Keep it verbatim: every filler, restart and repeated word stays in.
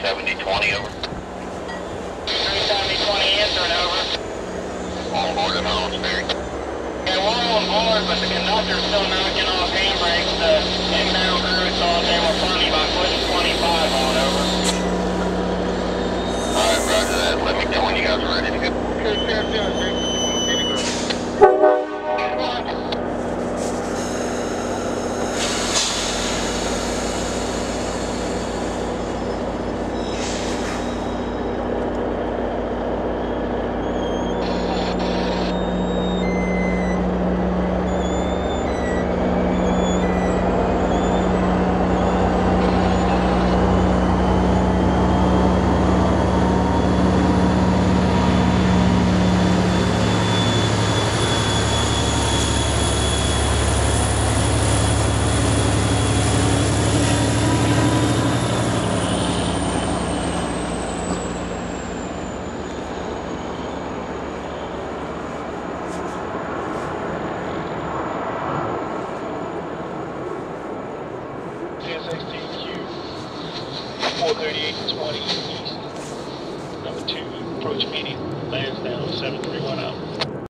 seventy twenty, over. three seventy twenty answering, over. On board at home, Sperry. Yeah, we're on board, but the conductor's still knocking off handbrakes. The inbound crew thought they were funny by putting twenty-five on, over. Alright, roger that. Let me know when you guys are ready to go. Good, good, good, good. four thirty-eight twenty east, number two, approach median, lands down, seven three one out.